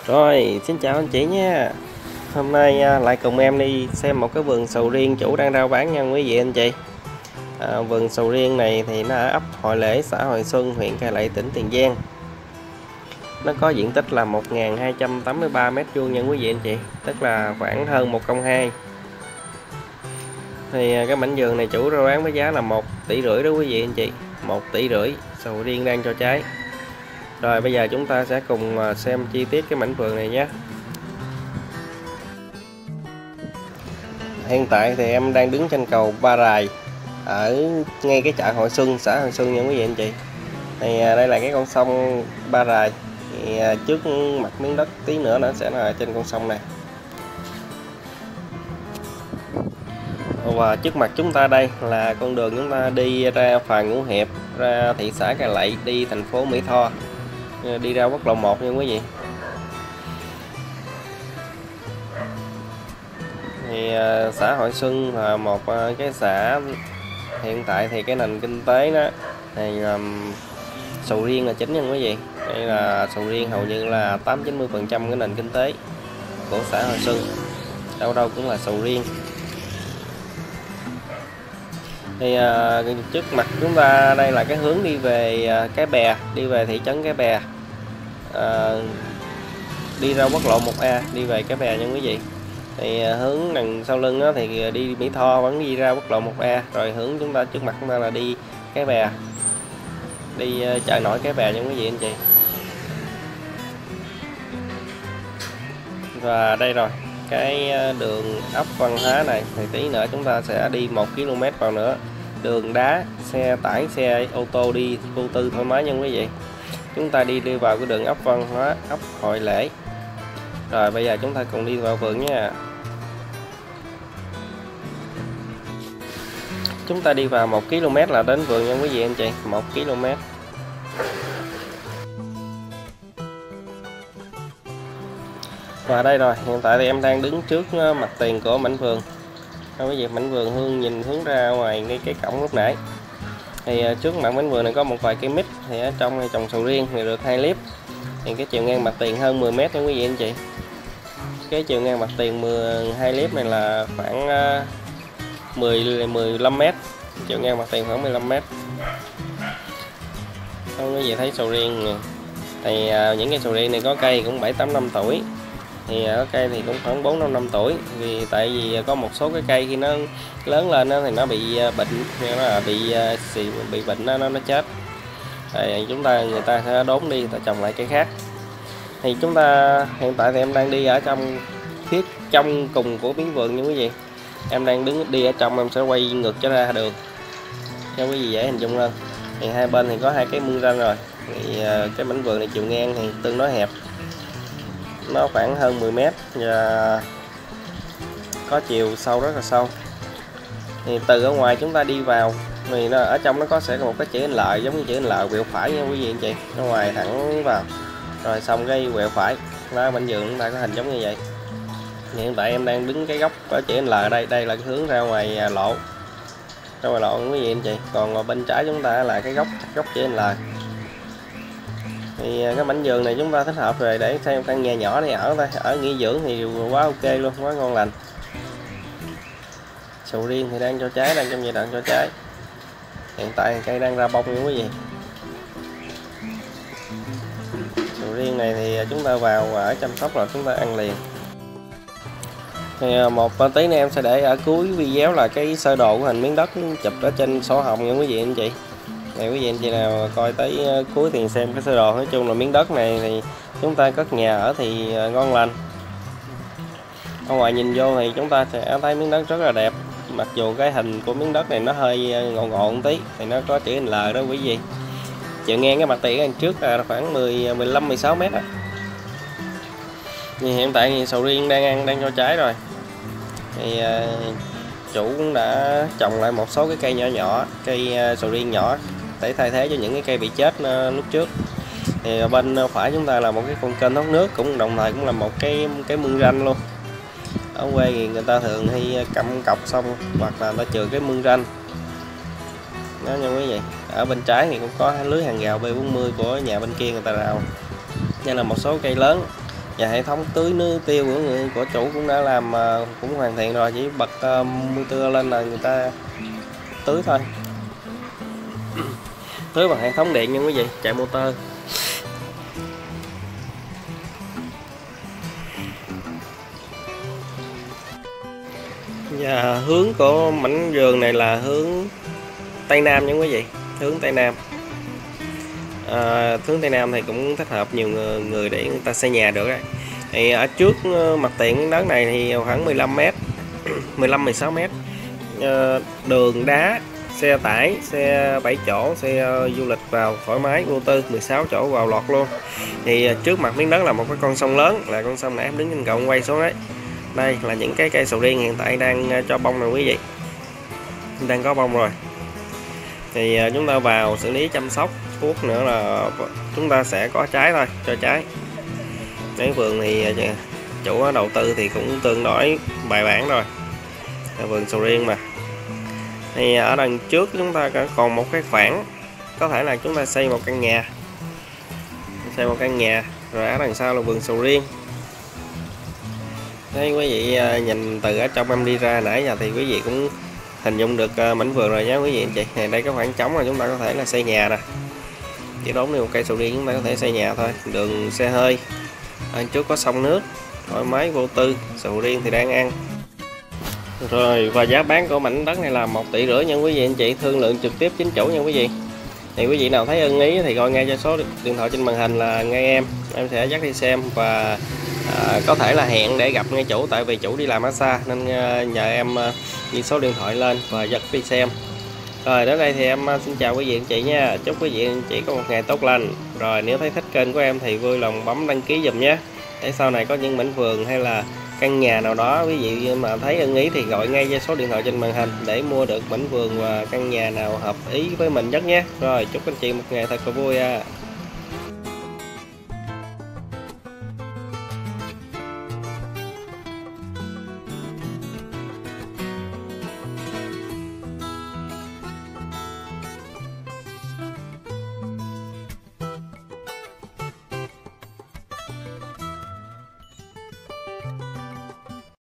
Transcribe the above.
Rồi, xin chào anh chị nha. Hôm nay lại cùng em đi xem một cái vườn sầu riêng chủ đang rao bán nha quý vị anh chị. Vườn sầu riêng này thì nó ở ấp Hội Lễ, xã Hội Xuân, huyện Cai Lậy, tỉnh Tiền Giang. Nó có diện tích là 1283 m² nha quý vị anh chị, tức là khoảng hơn 1/2. Thì cái mảnh vườn này chủ rao bán với giá là 1,5 tỷ đó quý vị anh chị. 1,5 tỷ sầu riêng đang cho trái. Rồi bây giờ chúng ta sẽ cùng xem chi tiết cái mảnh vườn này nhé. Hiện tại thì em đang đứng trên cầu Ba Rài ở ngay cái chợ Hội Xuân, xã Hội Xuân nha quý vị anh chị. Thì đây là cái con sông Ba Rài. Thì trước mặt miếng đất tí nữa nó sẽ là trên con sông này. Và trước mặt chúng ta đây là con đường chúng ta đi ra phà Ngũ Hiệp, ra thị xã Cai Lậy, đi thành phố Mỹ Tho, đi ra quốc lộ 1 nha quý vị. Thì xã Hội Xuân là một cái xã hiện tại thì cái nền kinh tế đó thì sầu riêng là chính nha quý vị. Đây là sầu riêng hầu như là 80-90% cái nền kinh tế của xã Hội Xuân, đâu đâu cũng là sầu riêng. Thì trước mặt chúng ta đây là cái hướng đi về Cái Bè, đi về thị trấn Cái Bè, đi ra quốc lộ 1A đi về Cái Bè nha quý vị. Thì hướng đằng sau lưng đó thì đi Mỹ Tho vẫn đi ra quốc lộ 1A, rồi hướng chúng ta trước mặt chúng ta là đi Cái Bè, đi chợ nổi Cái Bè nha quý vị anh chị. Và đây rồi, cái đường ấp Văn Hóa này thì tí nữa chúng ta sẽ đi 1 km vào nữa. Đường đá, xe tải, xe ô tô đi vô tư thoải mái nha quý vị. Chúng ta đi vào cái đường ấp Văn Hóa, ấp Hội Lễ. Rồi bây giờ chúng ta cùng đi vào vườn nha. Chúng ta đi vào 1 km là đến vườn nha quý vị anh chị, 1 km. Và đây rồi, hiện tại thì em đang đứng trước mặt tiền của mảnh vườn. Quý vị, mảnh vườn nhìn hướng ra ngoài ngay cái cổng lúc nãy. Thì trước mặt mảnh vườn này có một vài cây mít, thì ở trong này trồng sầu riêng thì được 2 clip. Thì cái chiều ngang mặt tiền hơn 10 m nha quý vị anh chị. Cái chiều ngang mặt tiền 12 clip này là khoảng 15 m, chiều ngang mặt tiền khoảng 15 m. Quý vị thấy sầu riêng này. Thì những cây sầu riêng này có cây cũng 7-8 năm tuổi, thì ở cây thì cũng khoảng 4-5 năm tuổi. Vì tại vì có một số cái cây khi nó lớn lên thì nó bị bệnh, nó là bị bệnh nó chết. Thì người ta sẽ đốn đi, ta trồng lại cây khác. Thì chúng ta hiện tại thì em đang đi ở trong phía trong cùng của miếng vườn như quý vị. Em đang đi ở trong, em sẽ quay ngược cho ra đường cho quý vị dễ hình dung hơn. Thì hai bên thì có 2 cái mương ranh rồi. Thì cái mảnh vườn này chiều ngang thì tương đối hẹp, nó khoảng hơn 10 m và có chiều sâu rất là sâu. Thì từ ở ngoài chúng ta đi vào thì nó ở trong nó sẽ có một cái chữ L, giống như chữ L quẹo phải nha quý vị anh chị. Ở ngoài thẳng vào rồi xong cái quẹo phải đó, mảnh vườn chúng ta có hình giống như vậy. Hiện tại em đang đứng cái góc có chữ L đây, đây là cái hướng ra ngoài lộ, ra ngoài lộ quý vị anh chị. Còn bên trái chúng ta là cái góc chữ L. Thì cái mảnh vườn này chúng ta thích hợp về để xem căn nhà nhỏ này ở nghỉ dưỡng thì quá ok luôn, quá ngon lành. Sầu riêng thì đang cho trái, đang trong giai đoạn cho trái. Hiện tại cây đang ra bông nha quý vị. Sầu riêng này thì chúng ta vào ở chăm sóc rồi chúng ta ăn liền. Thì một tí nữa em sẽ để ở cuối video là cái sơ đồ của hình miếng đất chụp ở trên sổ hồng nha quý vị anh chị. Này quý vị anh chị nào coi tới cuối thì xem cái sơ đồ. Nói chung là miếng đất này thì chúng ta cất nhà ở thì ngon lành. Ở ngoài nhìn vô thì chúng ta sẽ thấy miếng đất rất là đẹp. Mặc dù cái hình của miếng đất này nó hơi ngộ ngộ một tí, thì nó có chữ L đó quý vị. Chiều ngang cái mặt tiền trước là khoảng 15-16 m á. Hiện tại thì sầu riêng đang cho trái rồi. Thì chủ cũng đã trồng lại một số cái cây nhỏ, cây sầu riêng nhỏ để thay thế cho những cái cây bị chết lúc trước. Thì bên phải chúng ta là một cái con kênh thoát nước, cũng đồng thời cũng là một cái mương ranh luôn. Ở quê thì người ta thường hay cắm cọc xong hoặc là người ta chừa cái mương ranh đó nha quý vị. Ở bên trái thì cũng có lưới hàng rào B40 của nhà bên kia người ta rào. Đây là một số cây lớn Và hệ thống tưới nước tiêu của chủ cũng đã làm cũng hoàn thiện rồi, chỉ bật motor lên là người ta tưới thôi. Tưới bằng hệ thống điện nha quý vị, chạy motor. Và hướng của mảnh vườn này là hướng Tây Nam nha quý vị, hướng Tây Nam. Hướng Tây Nam thì cũng thích hợp nhiều người để người ta xây nhà được đấy. Thì ở trước mặt tiền miếng đất này thì khoảng 15 m, 15-16 m, đường đá, xe tải, xe 7 chỗ, xe du lịch vào thoải mái, vô tư 16 chỗ vào lọt luôn. Thì trước mặt miếng đất là một cái con sông lớn, là con sông nãy em đứng trên cầu quay xuống đấy. Đây là những cái cây sầu riêng hiện tại đang cho bông nè quý vị, đang có bông rồi. Thì chúng ta vào xử lý chăm sóc, thuốc nữa là chúng ta sẽ có trái thôi, cho trái. Cái vườn thì chủ đầu tư thì cũng tương đối bài bản rồi, vườn sầu riêng mà. Thì ở đằng trước chúng ta còn một cái khoảng, có thể là chúng ta xây một căn nhà, rồi ở đằng sau là vườn sầu riêng. Đấy, quý vị nhìn từ ở trong em đi ra nãy giờ thì quý vị cũng hình dung được mảnh vườn rồi nhé quý vị anh chị. Thì đây có khoảng trống là chúng ta có thể là xây nhà nè, chỉ đốn một cây sầu riêng chúng ta có thể xây nhà thôi. Đường xe hơi, ở trước có sông nước, thoải mái vô tư, sầu riêng thì đang ăn. Rồi, và giá bán của mảnh đất này là 1,5 tỷ nha quý vị anh chị, thương lượng trực tiếp chính chủ nha quý vị. Thì quý vị nào thấy ưng ý thì gọi ngay cho số điện thoại trên màn hình là ngay em sẽ dắt đi xem, và có thể là hẹn để gặp ngay chủ, tại vì chủ đi làm ở xa nên nhờ em ghi số điện thoại lên và dắt đi xem. Rồi đến đây thì em xin chào quý vị anh chị nha, chúc quý vị anh chị có một ngày tốt lành. Rồi nếu thấy thích kênh của em thì vui lòng bấm đăng ký giùm nhé, để sau này có những mảnh vườn hay là căn nhà nào đó quý vị mà thấy ưng ý thì gọi ngay cho số điện thoại trên màn hình để mua được mảnh vườn và căn nhà nào hợp ý với mình nhất nhé. Rồi chúc anh chị một ngày thật là vui.